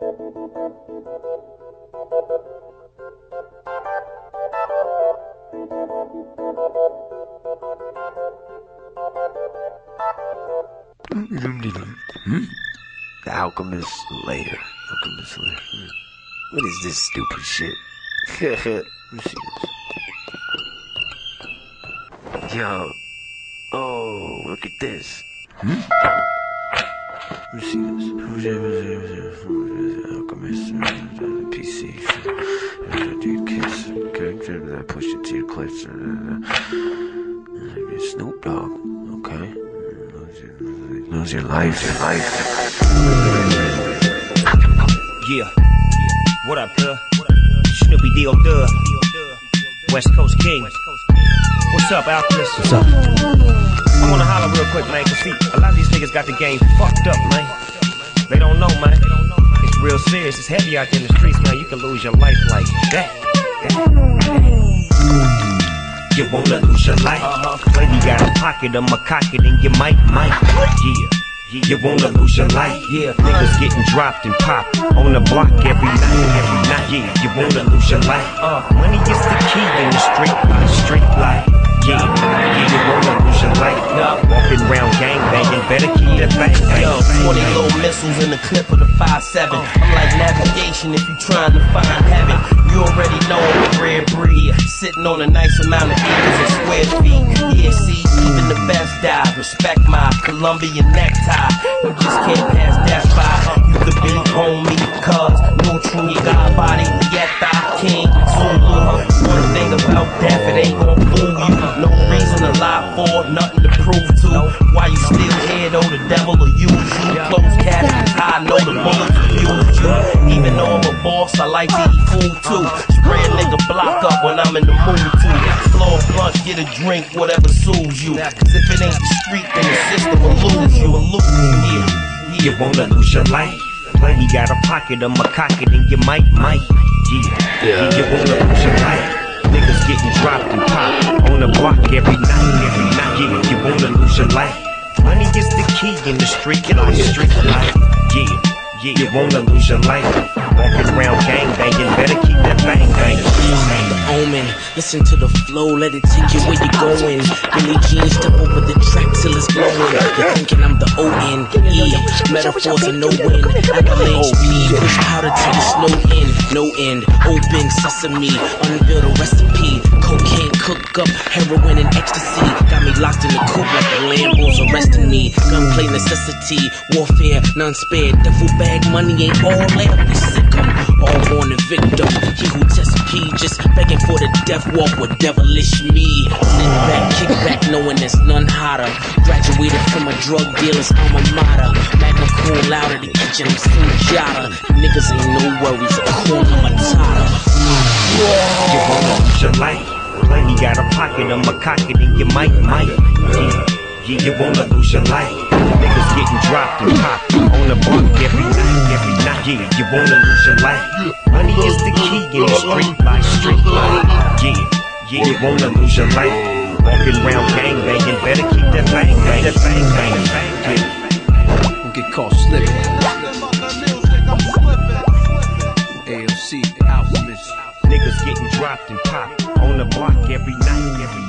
The Alchemist Lair. What is this stupid shit? Let me see this. Yo. Oh, look at this. Let me see this. Alchemist. PC. Dude, Kiss. Okay. Push it to your clips. Snoop Dogg. Okay. Lose your life. Yeah. What up, cuz? Snoopy D.O. Dub. West Coast King. What's up, Alchemist? What's up? I wanna holler real quick, man, cause see, a lot of these niggas got the game fucked up, man. They don't know, man. It's real serious. It's heavy out there in the streets, man. You can lose your life like that. You wanna lose your life. When you got a pocket, I'ma cock it, and you might. Yeah. You wanna lose your life. Yeah, niggas getting dropped and popped on the block every night. Yeah, you wanna lose your life. Money is the key in the street life. Yeah, you wanna lose your life. Walking around gang banging, better keep that bang. Yo, 20 little missiles in the clip of the 5.7. I'm like navigation if you trying to find heaven. You already know I'm a rare breed, sitting on a nice amount of acres and square feet. Yeah, see, even the best die. Respect my Colombian necktie. You just can't pass that by. You the big homie, cuz neutral, you got body, Yetta, King, Zulu. One thing about death, it ain't gon' fool you. No reason to lie for, nothing to prove to. Why you still here though, the devil will use you. Close caskets high, know the bullets will use you. Even though I'm a boss, I like to eat food too. Spray a nigga block up when I'm in the mood to. Floor lunch, get a drink, whatever soothes you. Cause if it ain't the street, then the system will lose you. Yeah. You wanna lose your life. Plenty got a pocket, I'ma cock it, and you might. Yeah. You wanna lose your life. Niggas getting dropped and popped on the block every night. Yeah, you wanna lose your life. Money is the key in the street life. Yeah, you wanna lose your life. Walking around gang banging, better keep that bang. The omen, listen to the flow, let it take you where you're going. Billy Jean, step over the track till it's blowing. You're thinking I'm the O-N-E, metaphors are no win. Avalanche P, push powder till the snow in. No end, open sesame, unveil the recipe. Cocaine cook up, heroin and ecstasy. Got me locked in the coop like the Lambos arresting me. Gunplay necessity, warfare, none spared. Devil bag money ain't all there, we sick 'em. All born a victim, he who tests P just begging for the death walk with devilish me. Sit back, kick back, knowing there's none hotter. Graduated from a drug dealer's alma mater. Magna cool out of the kitchen, I'm Sunjata. Niggas ain't no worries, a corner matata. You wanna lose your life. Plenty got a pocket, I'ma cock it, and you might. Yeah, you wanna lose your life. Niggas getting dropped and popped on the block every night. Yeah, you wanna lose your life. Money is the key in the street life. Yeah, you wanna lose your life. Walking around gang banging, better keep that bang. Yeah. Don't get caught slipping. AFC, Alchemist. Niggas getting dropped and popped on the block every night.